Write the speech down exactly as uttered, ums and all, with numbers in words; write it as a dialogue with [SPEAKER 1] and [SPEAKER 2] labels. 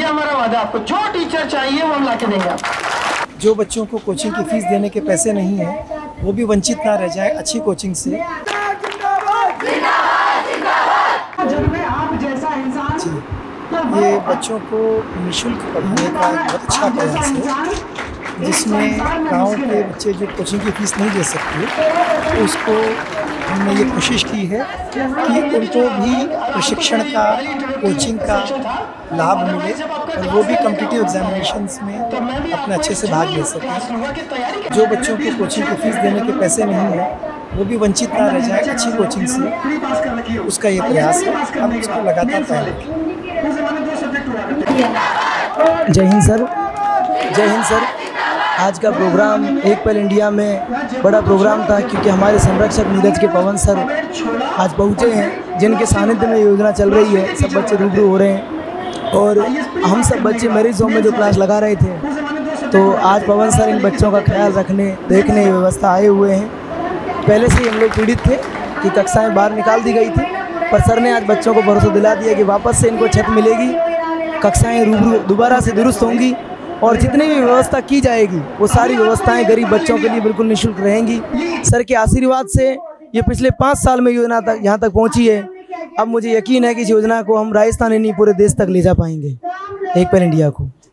[SPEAKER 1] ये हमारा वादा, आपको जो टीचर चाहिए वो हम ला के देंगे आपको।
[SPEAKER 2] जो बच्चों को कोचिंग की फीस देने के पैसे नहीं हैं वो भी वंचित ना रह जाए अच्छी कोचिंग से। जी, ये बच्चों को निःशुल्क पढ़ाने का एक बहुत अच्छा प्रयास है, जिसमें गांव के बच्चे जो कोचिंग की फीस नहीं दे सकते उसको हमने ये कोशिश की है कि उनको भी प्रशिक्षण का, कोचिंग का लाभ मिले और वो भी कॉम्पिटिटिव एग्जामिनेशंस में अपने अच्छे से भाग ले सकें। जो बच्चों को कोचिंग की फीस देने के पैसे नहीं हैं वो भी वंचित ना रह जाए अच्छी कोचिंग से, उसका ये प्रयास है। हम इसको लगातार फैलाएंगे।
[SPEAKER 3] जय हिंद सर। जय हिंद सर। आज का प्रोग्राम एक पल इंडिया में बड़ा प्रोग्राम था, क्योंकि हमारे संरक्षक नीरज के पवन सर आज पहुँचे हैं, जिनके सानिध्य में योजना चल रही है। सब बच्चे रूबरू हो रहे हैं और हम सब बच्चे मैरिज होम में जो क्लास लगा रहे थे, तो आज पवन सर इन बच्चों का ख्याल रखने देखने व्यवस्था आए हुए हैं। पहले से ही हम लोग पीड़ित थे कि कक्षाएं बाहर निकाल दी गई थी, पर सर ने आज बच्चों को भरोसा दिला दिया कि वापस से इनको छत मिलेगी, कक्षाएं रूबरू दोबारा से दुरुस्त होंगी और जितनी भी व्यवस्था की जाएगी वो सारी व्यवस्थाएं गरीब बच्चों के लिए बिल्कुल निःशुल्क रहेंगी। सर के आशीर्वाद से ये पिछले पाँच साल में योजना तक यहाँ तक पहुँची है। अब मुझे यकीन है कि इस योजना को हम राजस्थान ही नहीं पूरे देश तक ले जा पाएंगे, एक पल इंडिया को।